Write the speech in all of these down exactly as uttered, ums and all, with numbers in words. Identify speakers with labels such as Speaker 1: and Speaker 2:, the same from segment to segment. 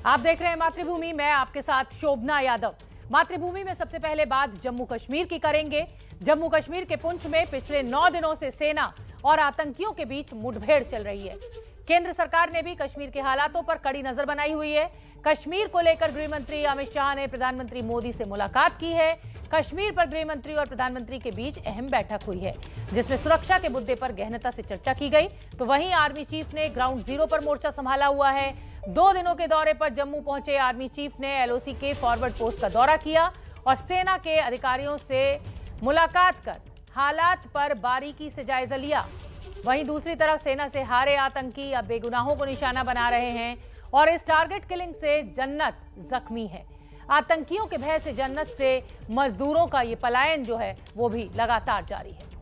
Speaker 1: आप देख रहे हैं मातृभूमि, मैं आपके साथ शोभना यादव। मातृभूमि में सबसे पहले बात जम्मू कश्मीर की करेंगे। जम्मू कश्मीर के पुंछ में पिछले नौ दिनों से सेना और आतंकियों के बीच मुठभेड़ चल रही है। केंद्र सरकार ने भी कश्मीर के हालातों पर कड़ी नजर बनाई हुई है। कश्मीर को लेकर गृह मंत्री अमित शाह ने प्रधानमंत्री मोदी से मुलाकात की है। कश्मीर पर गृह मंत्री और प्रधानमंत्री के बीच अहम बैठक हुई है, जिसमें सुरक्षा के मुद्दे पर गहनता से चर्चा की गई। तो वहीं आर्मी चीफ ने ग्राउंड जीरो पर मोर्चा संभाला हुआ है। दो दिनों के दौरे पर जम्मू पहुंचे आर्मी चीफ ने एलओसी के फॉरवर्ड पोस्ट का दौरा किया और सेना के अधिकारियों से मुलाकात कर हालात पर बारीकी से जायजा लिया। वहीं दूसरी तरफ सेना से हारे आतंकी अब बेगुनाहों को निशाना बना रहे हैं और इस टारगेट किलिंग से जन्नत जख्मी है। आतंकियों के भय से जन्नत से मजदूरों का ये पलायन जो है वो भी लगातार जारी है।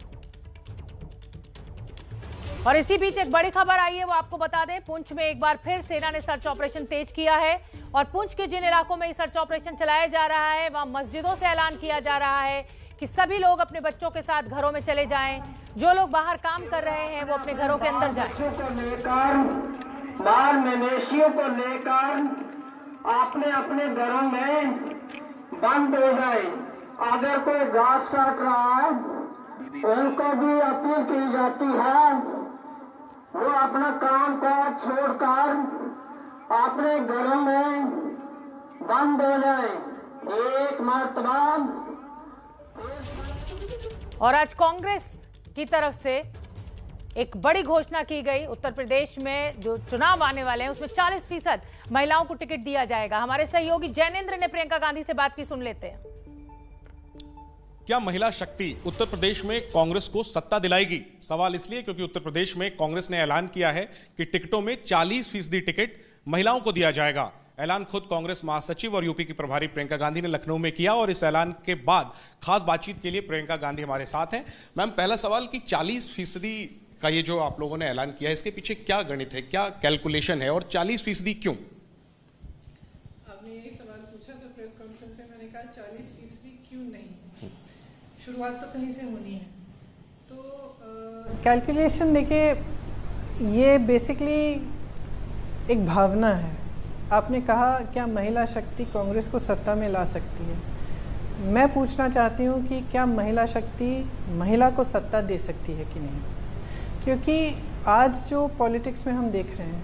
Speaker 1: और इसी बीच एक बड़ी खबर आई है, वो आपको बता दें। पुंछ में एक बार फिर सेना ने सर्च ऑपरेशन तेज किया है और पुंछ के जिन इलाकों में सर्च ऑपरेशन चलाया जा रहा है वहां मस्जिदों से ऐलान किया जा रहा है कि सभी लोग अपने बच्चों के साथ घरों में चले जाएं। जो लोग बाहर काम कर रहे हैं वो अपने घरों के अंदर जाएं।
Speaker 2: बाल मवेशियों को लेकर अपने अपने घरों में बंद हो जाए। अगर कोई घास काट रहा है उनको भी अपील की जाती है वो अपना काम काज छोड़कर अपने घरों में बंद हो जाए। एक मर्तबा।
Speaker 1: और आज कांग्रेस की तरफ से एक बड़ी घोषणा की गई। उत्तर प्रदेश में जो चुनाव आने वाले हैं उसमें चालीस फीसद महिलाओं को टिकट दिया जाएगा। हमारे सहयोगी जैनेंद्र ने प्रियंका गांधी से बात की, सुन लेते हैं।
Speaker 3: क्या महिला शक्ति उत्तर प्रदेश में कांग्रेस को सत्ता दिलाएगी? सवाल इसलिए क्योंकि उत्तर प्रदेश में कांग्रेस ने ऐलान किया है कि टिकटों में चालीस फीसदी टिकट महिलाओं को दिया जाएगा। ऐलान खुद कांग्रेस महासचिव और यूपी की प्रभारी प्रियंका गांधी ने लखनऊ में किया और इस ऐलान के बाद खास बातचीत के लिए प्रियंका गांधी हमारे साथ हैं। मैम, पहला सवाल कि चालीस फीसदी का ये जो आप लोगों ने ऐलान किया है, इसके पीछे क्या गणित है, क्या कैलकुलेशन है और चालीस फीसदी क्यों?
Speaker 4: आपने यही सवाल पूछा तो प्रेस कॉन्फ्रेंस में मैंने कहा चालीस फीसदी क्यों नहीं। शुरुआत तो कहीं से होनी है। तो कैलकुलेशन देखिए, ये बेसिकली एक भावना है। आपने कहा क्या महिला शक्ति कांग्रेस को सत्ता में ला सकती है। मैं पूछना चाहती हूँ कि क्या महिला शक्ति महिला को सत्ता दे सकती है कि नहीं, क्योंकि आज जो पॉलिटिक्स में हम देख रहे हैं,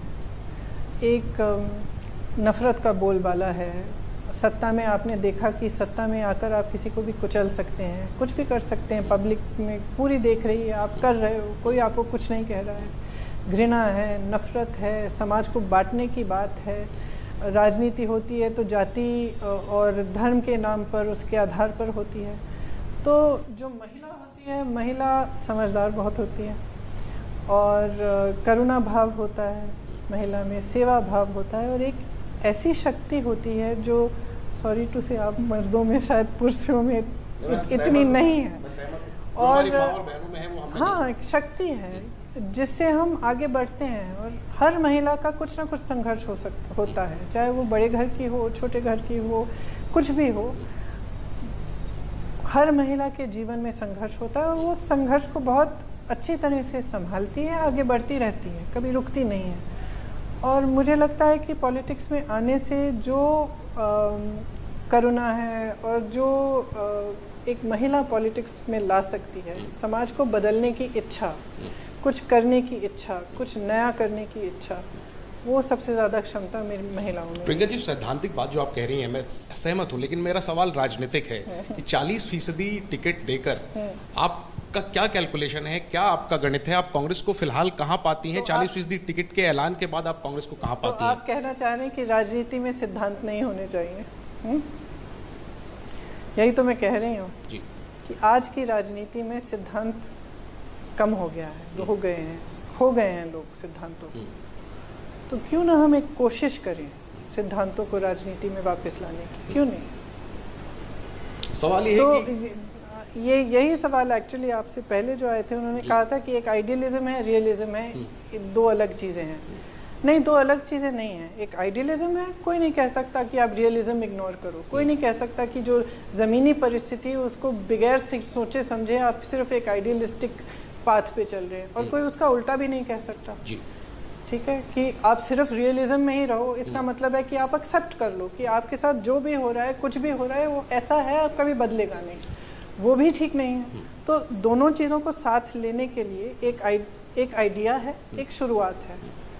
Speaker 4: एक नफरत का बोलबाला है। सत्ता में आपने देखा कि सत्ता में आकर आप किसी को भी कुचल सकते हैं, कुछ भी कर सकते हैं। पब्लिक में पूरी देख रही है, आप कर रहे हो, कोई आपको कुछ नहीं कह रहा है। घृणा है, नफरत है, समाज को बांटने की बात है। राजनीति होती है तो जाति और धर्म के नाम पर, उसके आधार पर होती है। तो जो महिला होती है, महिला समझदार बहुत होती है और करुणा भाव होता है महिला में, सेवा भाव होता है और एक ऐसी शक्ति होती है जो सॉरी टू से आप मर्दों में शायद पुरुषों में इतनी नहीं है। और हाँ, एक शक्ति है जिससे हम आगे बढ़ते हैं और हर महिला का कुछ ना कुछ संघर्ष हो सकता होता है, चाहे वो बड़े घर की हो, छोटे घर की हो, कुछ भी हो। हर महिला के जीवन में संघर्ष होता है और वो संघर्ष को बहुत अच्छी तरह से संभालती है, आगे बढ़ती रहती है, कभी रुकती नहीं है। और मुझे लगता है कि पॉलिटिक्स में आने से जो करुणा है और जो आ, एक महिला पॉलिटिक्स में ला सकती है, समाज को बदलने की इच्छा, कुछ करने की इच्छा, कुछ नया करने की इच्छा, वो सबसे ज़्यादा क्षमता मेरी महिलाओं में।
Speaker 3: प्रियंका जी, सैद्धांतिक बात जो आप कह रही हैं मैं सहमत हूँ, लेकिन मेरा सवाल राजनीतिक है कि चालीस फीसदी टिकट देकर आप का क्या कैलकुलेशन है, क्या आपका गणित है? आप कांग्रेस को फिलहाल कहां पाती हैं? चालीस फीसदी टिकट के ऐलान के बाद आप कांग्रेस को कहां पाती
Speaker 4: तो
Speaker 3: हैं?
Speaker 4: आप कहना चाह रहे हैं कि राजनीति में सिद्धांत नहीं होने चाहिए। हुँ? यही तो मैं कह रही हूँ कि आज की राजनीति में सिद्धांत कम हो गया है, हो गए हैं, खो गए हैं लोग सिद्धांतों को। तो क्यों ना हम एक कोशिश करें सिद्धांतों को राजनीति में वापस लाने की, क्यों नहीं?
Speaker 3: सवाल ये
Speaker 4: तो
Speaker 3: है कि
Speaker 4: ये यही सवाल एक्चुअली आपसे पहले जो आए थे उन्होंने कहा था कि एक आइडियलिज्म है, रियलिज्म है, दो अलग चीज़ें हैं। नहीं, दो अलग चीज़ें नहीं हैं। एक आइडियलिज्म है, कोई नहीं कह सकता कि आप रियलिज्म इग्नोर करो। कोई नहीं कह सकता कि जो ज़मीनी परिस्थिति है उसको बगैर सोचे समझे आप सिर्फ एक आइडियलिस्टिक पाथ पे चल रहे हैं, और कोई उसका उल्टा भी नहीं कह सकता।
Speaker 3: जी।
Speaker 4: ठीक है, कि आप सिर्फ रियलिज्म में ही रहो, इसका मतलब है कि आप एक्सेप्ट कर लो कि आपके साथ जो भी हो रहा है, कुछ भी हो रहा है, वो ऐसा है, अब कभी बदलेगा नहीं, वो भी ठीक नहीं है। तो दोनों चीज़ों को साथ लेने के लिए एक आई, एक आइडिया है, एक शुरुआत है,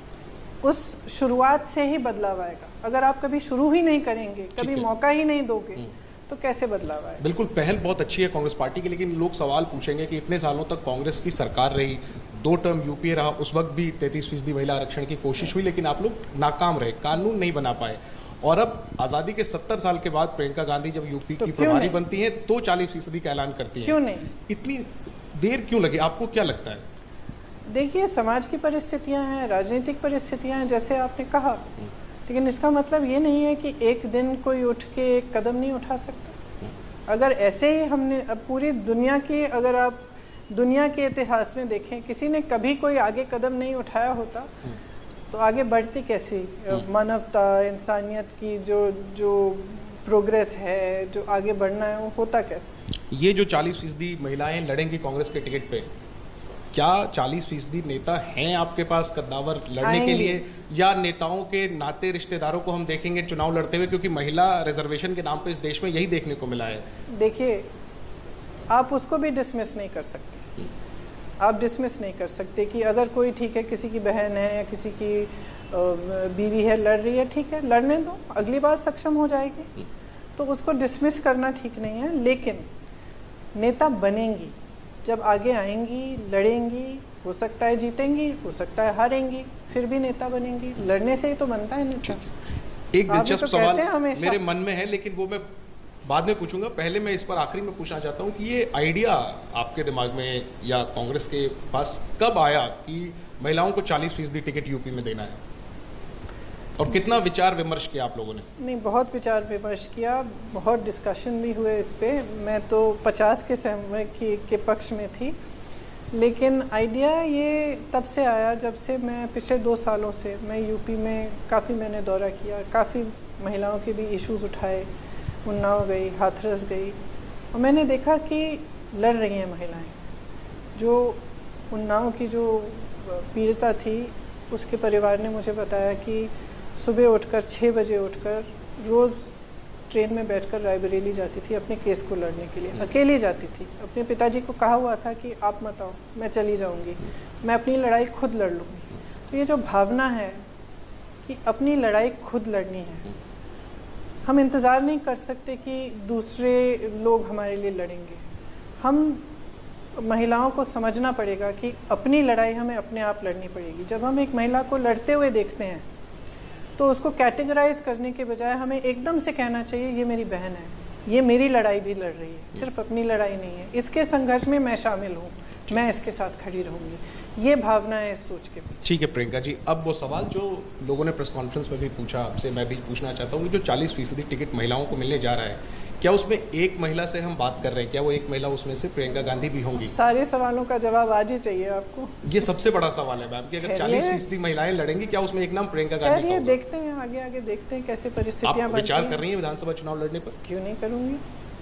Speaker 4: उस शुरुआत से ही बदलाव आएगा। अगर आप कभी शुरू ही नहीं करेंगे, कभी मौका ही नहीं दोगे, तो कैसे बदलाव आएगा?
Speaker 3: बिल्कुल, पहल बहुत अच्छी है कांग्रेस पार्टी की, लेकिन लोग सवाल पूछेंगे कि इतने सालों तक कांग्रेस की सरकार रही, दो टर्म यूपीए रहा, उस वक्त भी तैंतीस फीसदी महिला आरक्षण की कोशिश हुई, लेकिन आप लोग नाकाम रहे, कानून नहीं बना पाए। और अब आज़ादी के सत्तर साल के बाद प्रियंका गांधी जब यूपी
Speaker 4: तो
Speaker 3: की प्रभारी बनती हैं तो चालीस फीसदी का ऐलान करती हैं।
Speaker 4: क्यों नहीं?
Speaker 3: इतनी देर क्यों लगी, आपको क्या लगता है?
Speaker 4: देखिए, समाज की परिस्थितियां हैं, राजनीतिक परिस्थितियां हैं, जैसे आपने कहा, लेकिन इसका मतलब ये नहीं है कि एक दिन कोई उठ के एक कदम नहीं उठा सकता। अगर ऐसे ही हमने, अब पूरी दुनिया की, अगर आप दुनिया के इतिहास में देखें, किसी ने कभी कोई आगे कदम नहीं उठाया होता तो आगे बढ़ती कैसी मानवता, इंसानियत की जो जो प्रोग्रेस है, जो आगे बढ़ना है, वो होता कैसे?
Speaker 3: ये जो चालीस फीसदी महिलाएं लड़ेंगी कांग्रेस के टिकट पे, क्या चालीस फीसदी नेता हैं आपके पास कद्दावर लड़ने के लिए, या नेताओं के नाते रिश्तेदारों को हम देखेंगे चुनाव लड़ते हुए? क्योंकि महिला रिजर्वेशन के नाम पे इस देश में यही देखने को मिला है।
Speaker 4: देखिए, आप उसको भी डिसमिस नहीं कर सकते, आप डिसमिस नहीं कर सकते कि अगर कोई, ठीक है, किसी की बहन है या किसी की बीवी है, लड़ रही है, ठीक है, लड़ने दो, अगली बार सक्षम हो जाएगी, तो उसको डिसमिस करना ठीक नहीं है। लेकिन नेता बनेंगी, जब आगे आएंगी, लड़ेंगी, हो सकता है जीतेंगी, हो सकता है हारेंगी, फिर भी नेता बनेंगी। लड़ने से ही तो बनता है नेता।
Speaker 3: एक दिलचस्प सवाल मेरे मन में है, लेकिन वो मैं बाद में पूछूंगा। पहले मैं इस पर आखिरी में पूछना चाहता हूँ कि ये आइडिया आपके दिमाग में या कांग्रेस के पास कब आया कि महिलाओं को चालीस फीसदी टिकट यूपी में देना है, और कितना विचार विमर्श किया आप लोगों ने?
Speaker 4: नहीं, बहुत विचार विमर्श किया, बहुत डिस्कशन भी हुए इस पे। मैं तो पचास के समय की के पक्ष में थी, लेकिन आइडिया ये तब से आया जब से मैं पिछले दो सालों से मैं यूपी में काफ़ी मैंने दौरा किया, काफ़ी महिलाओं के भी इश्यूज़ उठाए, उन्नाव गई, हाथरस गई, और मैंने देखा कि लड़ रही हैं महिलाएं। जो उन्नाव की जो पीड़िता थी, उसके परिवार ने मुझे बताया कि सुबह उठकर छः बजे उठकर रोज़ ट्रेन में बैठकर रायबरेली जाती थी अपने केस को लड़ने के लिए, अकेली जाती थी। अपने पिताजी को कहा हुआ था कि आप मत आओ, मैं चली जाऊंगी, मैं अपनी लड़ाई खुद लड़ लूँगी। तो ये जो भावना है कि अपनी लड़ाई खुद लड़नी है, हम इंतज़ार नहीं कर सकते कि दूसरे लोग हमारे लिए लड़ेंगे। हम महिलाओं को समझना पड़ेगा कि अपनी लड़ाई हमें अपने आप लड़नी पड़ेगी। जब हम एक महिला को लड़ते हुए देखते हैं तो उसको कैटेगराइज करने के बजाय हमें एकदम से कहना चाहिए ये मेरी बहन है, ये मेरी लड़ाई भी लड़ रही है, सिर्फ अपनी लड़ाई नहीं है, इसके संघर्ष में मैं शामिल हूँ, मैं इसके साथ खड़ी रहूँगी। ये भावना है इस सोच के पीछे।
Speaker 3: ठीक है प्रियंका जी, अब वो सवाल जो लोगों ने प्रेस कॉन्फ्रेंस में भी पूछा आपसे, मैं भी पूछना चाहता हूँ कि जो चालीस फीसदी टिकट महिलाओं को मिलने जा रहा है, क्या उसमें एक महिला से हम बात कर रहे हैं, क्या वो एक महिला उसमें से प्रियंका गांधी भी होंगी?
Speaker 4: सारे सवालों का जवाब आज ही चाहिए आपको।
Speaker 3: ये सबसे बड़ा सवाल है मैम कि अगर चालीस फीसदी महिलाएं लड़ेंगी, क्या उसमें एक नाम प्रियंका गांधी का होगा?
Speaker 4: देखते हैं, आगे आगे देखते हैं कैसे परिस्थितियां
Speaker 3: आप विचार कर रही हैं विधानसभा चुनाव लड़ने पर?
Speaker 4: क्यों नहीं करूंगी।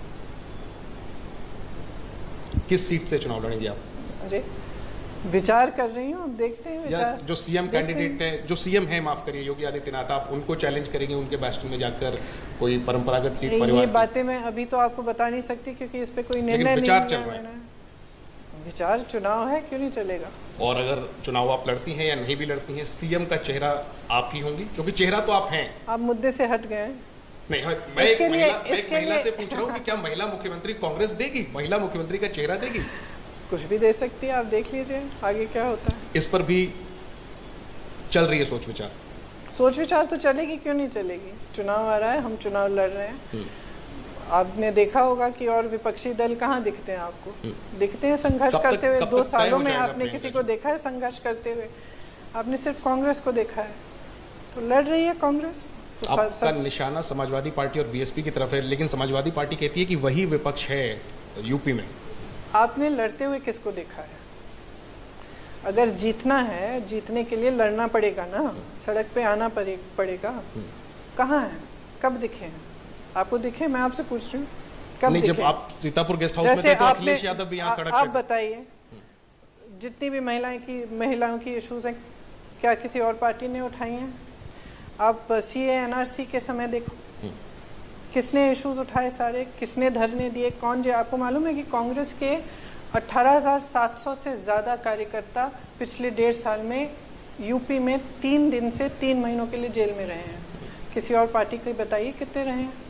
Speaker 3: किस सीट से चुनाव लड़ेंगे आप?
Speaker 4: अरे विचार कर रही हूँ, देखते हैं विचार।
Speaker 3: जो सीएम कैंडिडेट है, जो सीएम है, माफ करिए, योगी आदित्यनाथ, आप उनको चैलेंज करेंगे उनके बैस्टन में जाकर कोई परंपरागत सीट परिवार?
Speaker 4: ये बातें मैं अभी तो आपको बता नहीं सकती क्योंकि इस पे कोई निर्णय नहीं
Speaker 3: विचार चल रहा है।
Speaker 4: विचार, चुनाव है, क्यों नहीं चलेगा।
Speaker 3: और अगर चुनाव आप लड़ती हैं या नहीं भी लड़ती हैं, सीएम का चेहरा आप ही होंगी, क्योंकि चेहरा तो आप हैं।
Speaker 4: आप मुद्दे से हट गए हैं।
Speaker 3: नहीं, मैं एक महिला एक महिला से पूछ रहा हूँ कि क्या महिला मुख्यमंत्री कांग्रेस देगी, महिला मुख्यमंत्री का चेहरा देगी?
Speaker 4: कुछ भी दे सकती है, आप देख लीजिए आगे क्या होता है।
Speaker 3: इस पर भी चल रही है सोच विचार?
Speaker 4: सोच विचार तो चलेगी, क्यों नहीं चलेगी। चुनाव आ रहा है, हम चुनाव लड़ रहे हैं। आपने देखा होगा कि और विपक्षी दल कहाँ दिखते हैं आपको? दिखते हैं संघर्ष करते हुए। दो सालों में आपने किसी को देखा है संघर्ष करते हुए? आपने सिर्फ कांग्रेस को देखा है। तो लड़ रही है कांग्रेस। तो
Speaker 3: आपका निशाना समाजवादी पार्टी और बीएसपी की तरफ है, लेकिन समाजवादी पार्टी कहती है कि वही विपक्ष है यूपी में।
Speaker 4: आपने लड़ते हुए किसको देखा है? अगर जीतना है, जीतने के लिए लड़ना पड़ेगा ना, सड़क पे आना पड़े, पड़ेगा। कहाँ है, कब दिखे हैं आपको? दिखे? मैं आपसे पूछ रही हूँ, कब
Speaker 3: नहीं,
Speaker 4: दिखे?
Speaker 3: जब आप सीतापुर गेस्ट हाउस में थे तो अखिलेश यादव भी यहाँ सड़क पे।
Speaker 4: आप बताइए, जितनी भी महिलाएं की महिलाओं की इश्यूज हैं, क्या किसी और पार्टी ने उठाई हैं? आप सी ए एन आर सी के समय देखो, किसने इश्यूज उठाए सारे, किसने धरने दिए, कौन जो आपको मालूम है कि कांग्रेस के अठारह हज़ार सात सौ से ज़्यादा कार्यकर्ता पिछले डेढ़ साल में यूपी में तीन दिन से तीन महीनों के लिए जेल में रहे हैं। किसी और पार्टी के बताइए कितने रहे हैं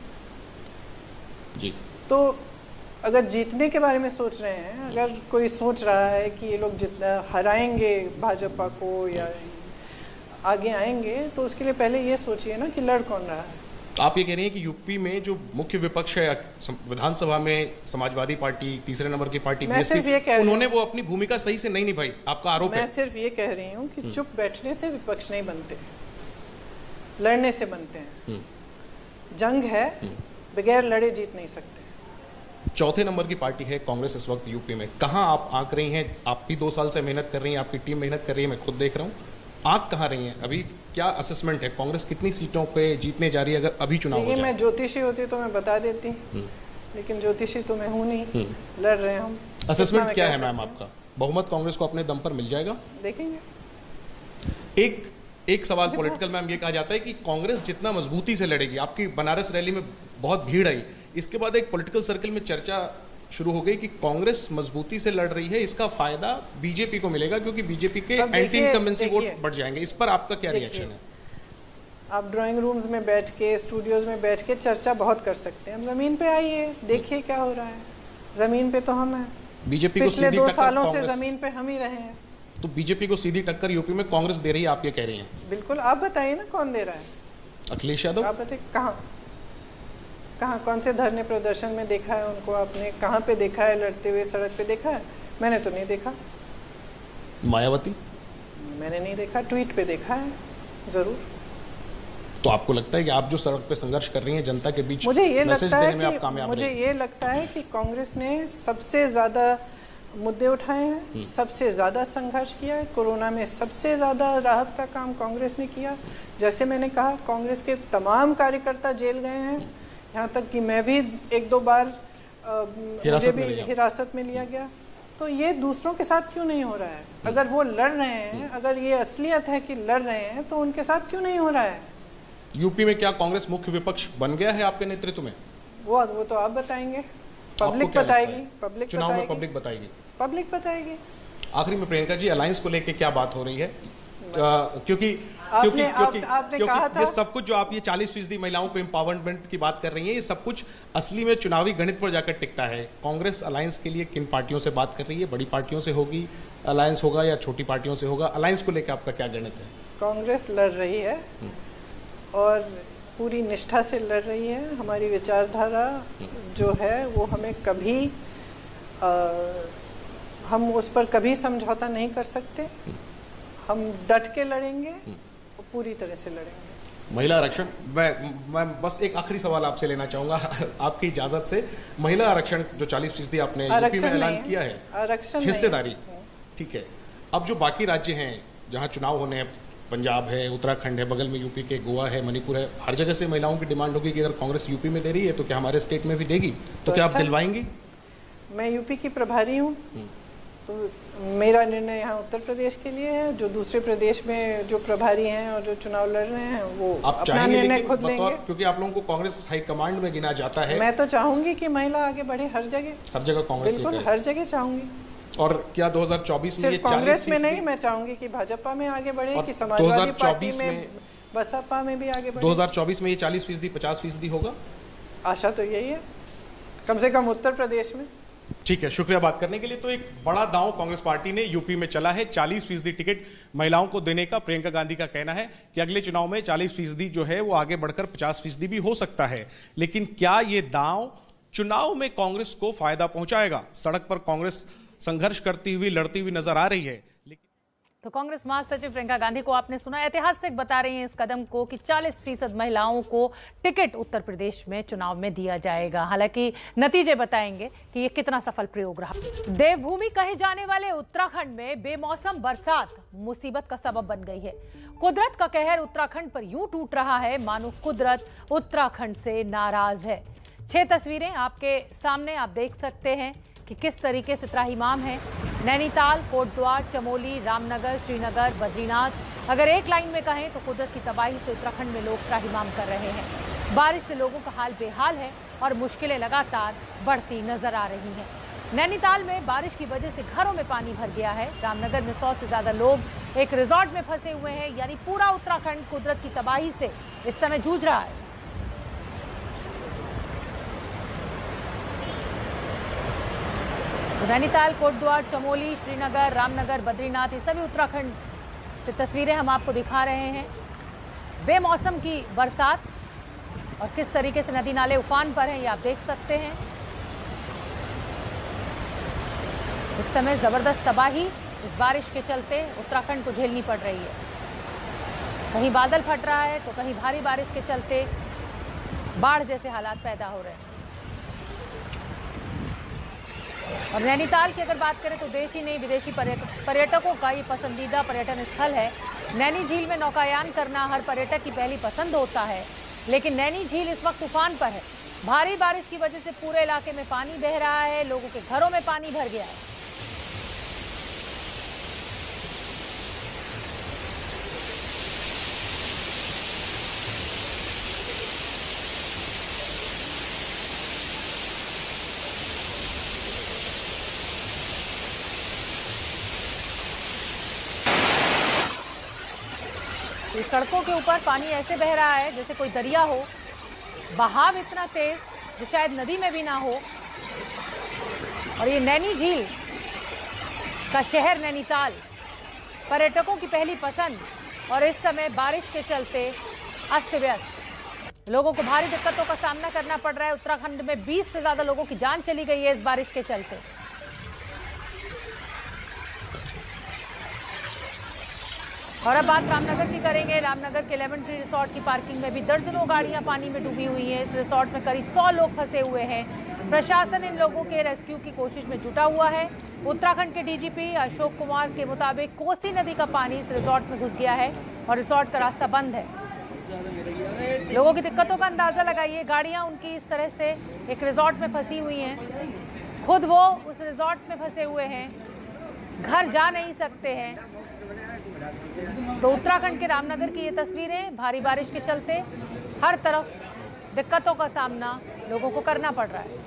Speaker 3: जी।
Speaker 4: तो अगर जीतने के बारे में सोच रहे हैं, अगर कोई सोच रहा है कि ये लोग जितना हराएंगे भाजपा को या आगे आएंगे, तो उसके लिए पहले ये सोचिए ना कि लड़ कौन रहा है।
Speaker 3: आप ये कह रही हैं कि यूपी में जो मुख्य विपक्ष है विधानसभा में, समाजवादी पार्टी, तीसरे नंबर की पार्टी बीएसपी, उन्होंने वो अपनी भूमिका सही से नहीं निभाई, आपका आरोप है?
Speaker 4: मैं सिर्फ ये कह रही हूँ कि चुप बैठने से विपक्ष नहीं बनते, लड़ने से बनते हैं। जंग है, बगैर लड़े जीत नहीं सकते।
Speaker 3: चौथे नंबर की पार्टी है कांग्रेस इस वक्त यूपी में। कहाँ आप आंक रही हैं? आप भी दो साल से मेहनत कर रही हैं, आपकी टीम मेहनत कर रही है, मैं खुद देख रहा हूँ। आंक कहाँ रही हैं अभी? क्या असेसमेंट है? कांग्रेस कितनी सीटों पे जीतने जा रही है अगर अभी चुनाव हो जाए?
Speaker 4: मैं ज्योतिषी होती तो मैं बता देती, लेकिन ज्योतिषी तो मैं हूँ नहीं। लड़ रहे हैं हम।
Speaker 3: असेसमेंट क्या है मैम आपका? बहुमत कांग्रेस को अपने दम पर मिल जाएगा?
Speaker 4: देखेंगे।
Speaker 3: एक एक सवाल पॉलिटिकल मैम ये कहा जाता है कि कांग्रेस जितना मजबूती से लड़ेगी, आपकी बनारस रैली में बहुत भीड़ आई, इसके बाद एक पॉलिटिकल सर्कल में चर्चा शुरू हो गई कि कांग्रेस मजबूती से लड़ रही है, इसका फायदा बीजेपी को मिलेगा क्योंकि बीजेपी के एंटी इनकम्बेंसी वोट बढ़ जाएंगे। इस पर आपका क्या रिएक्शन है?
Speaker 4: आप ड्राइंग रूम्स में बैठ के, स्टूडियोज में बैठ के चर्चा बहुत कर सकते हैं। जमीन पे आइए, देखिए क्या हो रहा है। जमीन पे तो हम हैं।
Speaker 3: बीजेपी को
Speaker 4: पिछले दो सालों से जमीन पे हम ही रहे हैं।
Speaker 3: तो बीजेपी को सीधी टक्कर यूपी में कांग्रेस दे रही है, आप ये कह रही हैं?
Speaker 4: बिल्कुल। आप बताइए ना कौन दे रहा है?
Speaker 3: अखिलेश यादव।
Speaker 4: आप बताइए कहाँ कहाँ कौन से धरने प्रदर्शन में देखा है उनको? आपने कहाँ पे देखा है लड़ते हुए? सड़क पे देखा है? मैंने तो नहीं देखा।
Speaker 3: मायावती?
Speaker 4: मैंने नहीं देखा। ट्वीट पे देखा है जरूर।
Speaker 3: तो आपको लगता है कि आप जो सड़क पे संघर्ष कर रही हैं जनता के बीच,
Speaker 4: मुझे ये लगता है
Speaker 3: में आप कामयाब
Speaker 4: मुझे ये लगता है कि कांग्रेस ने सबसे ज्यादा मुद्दे उठाए हैं, सबसे ज़्यादा संघर्ष किया है। कोरोना में सबसे ज़्यादा राहत का काम कांग्रेस ने किया। जैसे मैंने कहा, कांग्रेस के तमाम कार्यकर्ता जेल गए हैं, यहाँ तक कि मैं भी एक दो बार
Speaker 3: हिरासत
Speaker 4: में,
Speaker 3: में,
Speaker 4: हिरासत में लिया गया। तो ये दूसरों के साथ क्यों नहीं हो रहा है? अगर वो लड़ रहे हैं, अगर ये असलियत है कि लड़ रहे हैं, तो उनके साथ क्यों नहीं हो रहा है?
Speaker 3: यूपी में क्या कांग्रेस मुख्य विपक्ष बन गया है आपके नेतृत्व में?
Speaker 4: वो वो तो आप बताएंगे, पब्लिक बताएगी। पब्लिक
Speaker 3: चुनाव में पब्लिक बताएगी
Speaker 4: पब्लिक बताएगी।
Speaker 3: आखिरी में प्रियंका जी, अलायंस को लेके क्या बात हो रही है? क्योंकि
Speaker 4: आपने,
Speaker 3: क्योंकि
Speaker 4: आप,
Speaker 3: क्योंकि,
Speaker 4: आपने
Speaker 3: क्योंकि
Speaker 4: कहा था,
Speaker 3: ये सब कुछ जो आप ये चालीस फीसदी महिलाओं को एम्पावरमेंट की बात कर रही हैं, ये सब कुछ असली में चुनावी गणित पर जाकर टिकता है। कांग्रेस अलायंस के लिए किन पार्टियों से बात कर रही है? बड़ी पार्टियों से होगी अलायंस होगा या छोटी पार्टियों से होगा? अलायंस को लेकर आपका क्या गणित है?
Speaker 4: कांग्रेस लड़ रही है और पूरी निष्ठा से लड़ रही है। हमारी विचारधारा जो है वो हमें कभी आ, हम उस पर कभी समझौता नहीं कर सकते। हम डट के लड़ेंगे और पूरी तरह से लड़ेंगे।
Speaker 3: महिला आरक्षण, मैं मैं बस एक आखिरी सवाल आपसे लेना चाहूंगा आपकी इजाजत से। महिला आरक्षण जो चालीस फीसदी आपने यूपी में ऐलान किया है,
Speaker 4: आरक्षण
Speaker 3: हिस्सेदारी, ठीक है। अब जो बाकी राज्य हैं जहाँ चुनाव होने हैं, पंजाब है, उत्तराखंड है, बगल में यूपी के गोवा है, मणिपुर है, हर जगह से महिलाओं की डिमांड होगी कि अगर कांग्रेस यूपी में दे रही है तो क्या हमारे स्टेट में भी देगी? तो, तो क्या अच्छा, आप दिलवाएंगी?
Speaker 4: मैं यूपी की प्रभारी हूँ, तो मेरा निर्णय यहाँ उत्तर प्रदेश के लिए है। जो दूसरे प्रदेश में जो प्रभारी हैं और जो चुनाव लड़ रहे हैं वो अपना निर्णय खुद लेंगे,
Speaker 3: क्योंकि आप लोगों को कांग्रेस हाईकमांड में गिना जाता है।
Speaker 4: मैं तो चाहूंगी कि महिला आगे बढ़े हर जगह,
Speaker 3: हर जगह कांग्रेस,
Speaker 4: बिल्कुल हर जगह चाहूंगी।
Speaker 3: और क्या दो हज़ार चौबीस में ये
Speaker 4: कांग्रेस में नहीं, मैं चाहूंगी कि भाजपा में आगे बढ़े, कि समाजवादी पार्टी में, बसपा में भी आगे बढ़े।
Speaker 3: दो हज़ार चौबीस में ये चालीस फीसदी पचास फीसदी होगा?
Speaker 4: आशा तो यही है, कम से कम उत्तर प्रदेश में।
Speaker 3: ठीक है, शुक्रिया बात करने के लिए। तो एक बड़ा दांव कांग्रेस पार्टी ने यूपी में चला है, चालीस फीसदी टिकट महिलाओं को देने का। प्रियंका गांधी का कहना है कि अगले चुनाव में चालीस फीसदी जो है वो आगे बढ़कर पचास फीसदी भी हो सकता है। लेकिन क्या ये दांव चुनाव में कांग्रेस को फायदा पहुंचाएगा? सड़क पर कांग्रेस संघर्ष करती हुई, लड़ती हुई नजर आ रही है।
Speaker 1: तो कांग्रेस महासचिव प्रियंका गांधी को आपने सुना, ऐतिहासिक बता रही हैं इस कदम को कि चालीस फीसद महिलाओं को टिकट उत्तर प्रदेश में चुनाव में दिया जाएगा। हालांकि नतीजे बताएंगे कि ये कितना सफल प्रयोग रहा। देवभूमि कहे जाने वाले उत्तराखंड में बेमौसम बरसात मुसीबत का सबब बन गई है। कुदरत का कहर उत्तराखंड पर यूं टूट रहा है मानो कुदरत उत्तराखंड से नाराज है। छह तस्वीरें आपके सामने आप देख सकते हैं कि किस तरीके से त्राहिमाम है। नैनीताल, कोटद्वार, चमोली, रामनगर, श्रीनगर, बद्रीनाथ, अगर एक लाइन में कहें तो कुदरत की तबाही से उत्तराखंड में लोग त्राहिमाम कर रहे हैं। बारिश से लोगों का हाल बेहाल है और मुश्किलें लगातार बढ़ती नजर आ रही हैं। नैनीताल में बारिश की वजह से घरों में पानी भर गया है। रामनगर में सौ से ज्यादा लोग एक रिजॉर्ट में फंसे हुए हैं। यानी पूरा उत्तराखंड कुदरत की तबाही से इस समय जूझ रहा है। नैनीताल, कोटद्वार, चमोली, श्रीनगर, रामनगर, बद्रीनाथ, ये सभी उत्तराखंड से तस्वीरें हम आपको दिखा रहे हैं। बेमौसम की बरसात और किस तरीके से नदी नाले उफान पर हैं, ये आप देख सकते हैं। इस समय जबरदस्त तबाही इस बारिश के चलते उत्तराखंड को झेलनी पड़ रही है। कहीं बादल फट रहा है तो कहीं भारी बारिश के चलते बाढ़ जैसे हालात पैदा हो रहे हैं। और नैनीताल की अगर बात करें तो देश ही नहीं विदेशी पर्यटकों का ये पसंदीदा पर्यटन स्थल है। नैनी झील में नौकायान करना हर पर्यटक की पहली पसंद होता है, लेकिन नैनी झील इस वक्त तूफान पर है। भारी बारिश की वजह से पूरे इलाके में पानी बह रहा है, लोगों के घरों में पानी भर गया है। इस सड़कों के ऊपर पानी ऐसे बह रहा है जैसे कोई दरिया हो। बहाव इतना तेज जो शायद नदी में भी ना हो। और ये नैनी झील का शहर नैनीताल पर्यटकों की पहली पसंद, और इस समय बारिश के चलते अस्त व्यस्त। लोगों को भारी दिक्कतों का सामना करना पड़ रहा है। उत्तराखंड में बीस से ज्यादा लोगों की जान चली गई है इस बारिश के चलते। और अब बात रामनगर की करेंगे। रामनगर के लेमन ट्री रिसोर्ट की पार्किंग में भी दर्जनों गाड़ियां पानी में डूबी हुई हैं। इस रिसोर्ट में करीब सौ लोग फंसे हुए हैं। प्रशासन इन लोगों के रेस्क्यू की कोशिश में जुटा हुआ है। उत्तराखंड के डीजीपी अशोक कुमार के मुताबिक कोसी नदी का पानी इस रिसोर्ट में घुस गया है और रिसोर्ट का रास्ता बंद है। लोगों की दिक्कतों का अंदाजा लगाइए। गाड़ियां उनकी इस तरह से एक रिसोर्ट में फंसी हुई हैं। खुद वो उस रिसोर्ट में फंसे हुए हैं, घर जा नहीं सकते हैं। तो उत्तराखंड के रामनगर की ये तस्वीरें। भारी बारिश के चलते हर तरफ दिक्कतों का सामना लोगों को करना पड़ रहा है।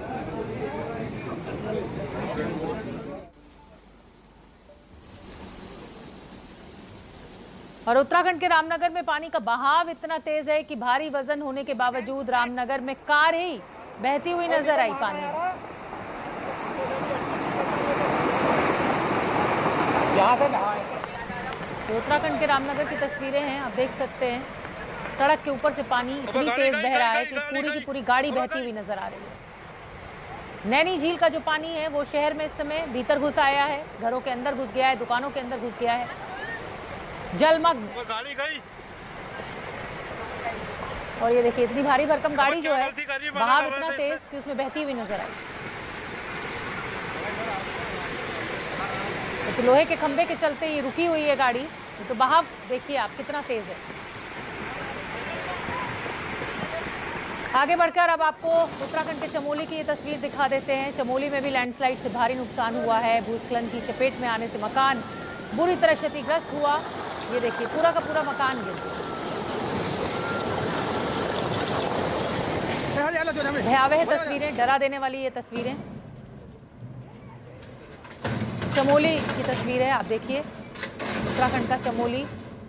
Speaker 1: और उत्तराखंड के रामनगर में पानी का बहाव इतना तेज है कि भारी वजन होने के बावजूद रामनगर में कार ही बहती हुई नजर आई पानी में। तो उत्तराखंड के रामनगर की तस्वीरें हैं, आप देख सकते हैं। सड़क के ऊपर से पानी इतनी तेज बह रहा है कि पूरी की पूरी गाड़ी बहती हुई नजर आ रही है। नैनी झील का जो पानी है वो शहर में इस समय भीतर घुस आया है, घरों के अंदर घुस गया है, दुकानों के अंदर घुस गया है। जलमग्न। और ये देखिए इतनी भारी भरकम गाड़ी जो है, बहाव इतना तेज कि उसमें बहती हुई नजर आई। तो लोहे के खंभे के चलते ये रुकी हुई है गाड़ी। तो बहाव देखिए आप कितना तेज है। आगे बढ़कर अब आपको उत्तराखंड के चमोली की ये तस्वीर दिखा देते हैं। चमोली में भी लैंडस्लाइड से भारी नुकसान हुआ है। भूस्खलन की चपेट में आने से मकान बुरी तरह क्षतिग्रस्त हुआ। ये देखिए पूरा का पूरा मकान गिर गया। भयावह तस्वीरें, डरा देने वाली ये तस्वीरें। चमोली की तस्वीर है, आप देखिए उत्तराखंड का चमोली।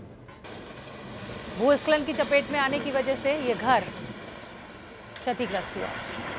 Speaker 1: भूस्खलन की चपेट में आने की वजह से ये घर क्षतिग्रस्त हुआ।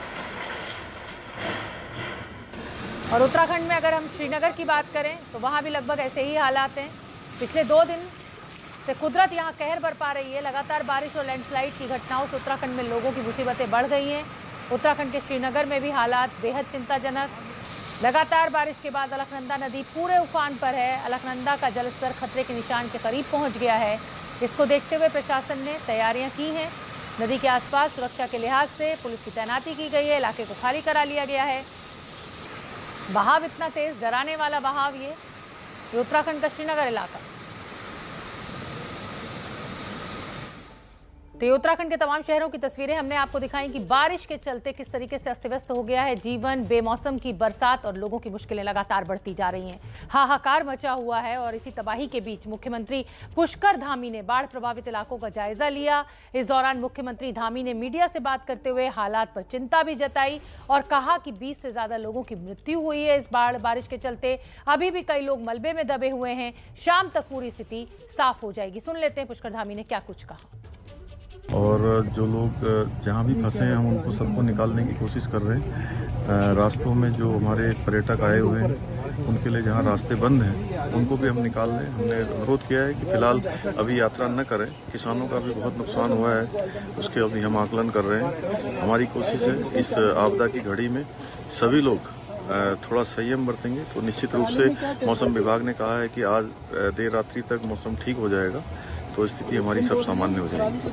Speaker 1: और उत्तराखंड में अगर हम श्रीनगर की बात करें तो वहां भी लगभग ऐसे ही हालात हैं। पिछले दो दिन से कुदरत यहां कहर बरपा रही है। लगातार बारिश और लैंडस्लाइड की घटनाओं से उत्तराखंड में लोगों की मुसीबतें बढ़ गई हैं। उत्तराखंड के श्रीनगर में भी हालात बेहद चिंताजनक। लगातार बारिश के बाद अलकनंदा नदी पूरे उफान पर है। अलकनंदा का जलस्तर खतरे के निशान के करीब पहुंच गया है। इसको देखते हुए प्रशासन ने तैयारियां की हैं। नदी के आसपास सुरक्षा के लिहाज से पुलिस की तैनाती की गई है। इलाके को खाली करा लिया गया है। बहाव इतना तेज, डराने वाला बहाव ये, ये उत्तराखंड का श्रीनगर इलाका। तो ये उत्तराखंड के तमाम शहरों की तस्वीरें हमने आपको दिखाई कि बारिश के चलते किस तरीके से अस्त व्यस्त हो गया है जीवन। बेमौसम की बरसात और लोगों की मुश्किलें लगातार बढ़ती जा रही हैं। हाहाकार मचा हुआ है और इसी तबाही के बीच मुख्यमंत्री पुष्कर धामी ने बाढ़ प्रभावित इलाकों का जायजा लिया। इस दौरान मुख्यमंत्री धामी ने मीडिया से बात करते हुए हालात पर चिंता भी जताई और कहा कि बीस से ज्यादा लोगों की मृत्यु हुई है इस बाढ़ बारिश के चलते। अभी भी कई लोग मलबे में दबे हुए हैं। शाम तक पूरी स्थिति साफ हो जाएगी। सुन लेते हैं पुष्कर धामी ने क्या कुछ कहा।
Speaker 5: और जो लोग जहाँ भी फंसे हैं हम उनको सबको निकालने की कोशिश कर रहे हैं। रास्तों में जो हमारे पर्यटक आए हुए हैं उनके लिए जहाँ रास्ते बंद हैं उनको भी हम निकाल लें। हमने अनुरोध किया है कि फिलहाल अभी यात्रा न करें। किसानों का भी बहुत नुकसान हुआ है, उसके अभी हम आकलन कर रहे हैं। हमारी कोशिश है इस आपदा की घड़ी में सभी लोग थोड़ा संयम बरतेंगे तो निश्चित रूप से मौसम विभाग ने कहा है कि आज देर रात्रि तक मौसम ठीक हो जाएगा तो स्थिति हमारी सब सामान्य हो जाएगी।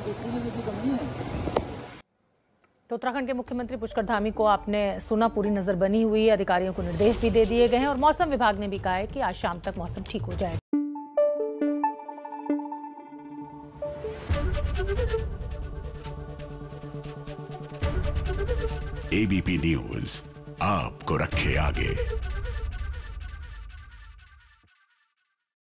Speaker 1: तो उत्तराखंड के मुख्यमंत्री पुष्कर धामी को आपने सुना, पूरी नजर बनी हुई है। अधिकारियों को निर्देश भी दे दिए गए हैं और मौसम विभाग ने भी कहा है कि आज शाम तक मौसम ठीक हो जाएगा।
Speaker 6: एबीपी न्यूज आपको रखे आगे।